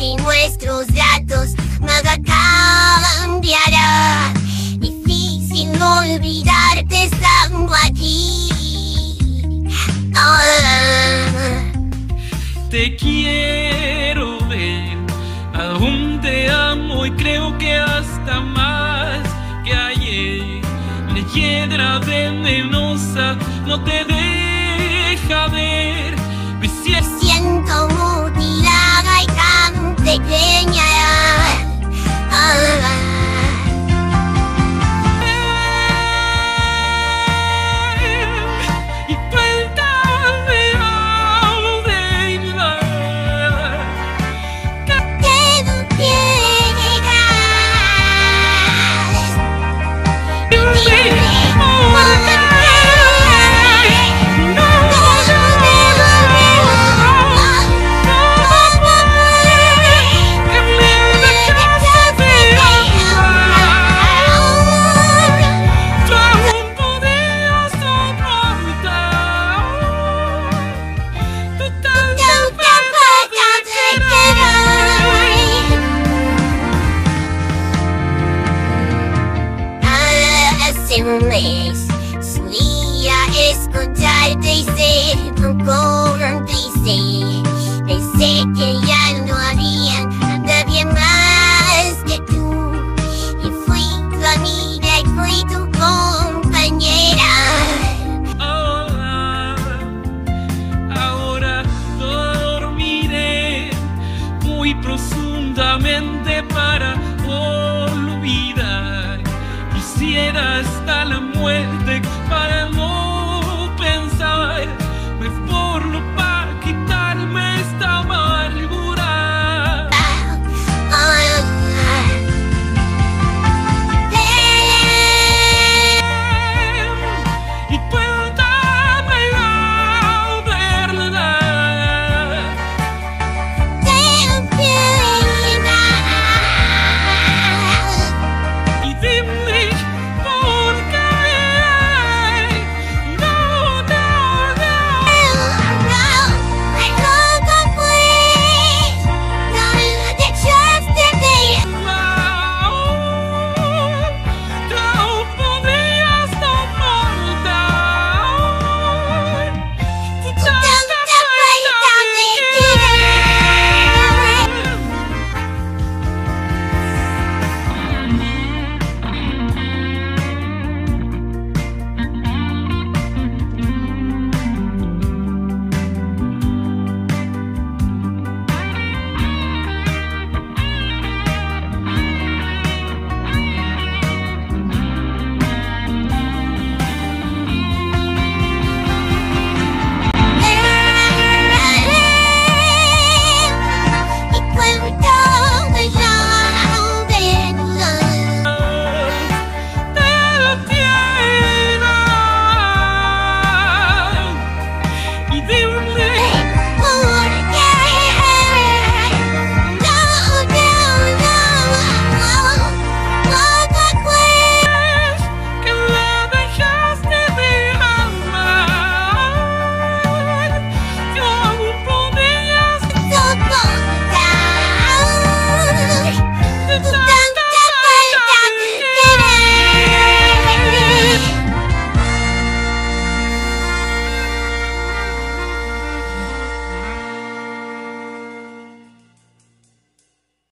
y nuestros datos nada cambiará. Difícil olvidarte estando aquí. Te quiero ver, aún te amo y creo que hasta más que ayer. Leyenda venenosa no te deja ver. Me siento mutilada y tan pequeña. Un mes solía escucharte y ser un cómplice. Pensé que ya no había nadie más que tú, y fui tu amiga y fui tu compañera. Ahora dormiré muy profundamente para olvidar. Quisiera hasta la muerte para no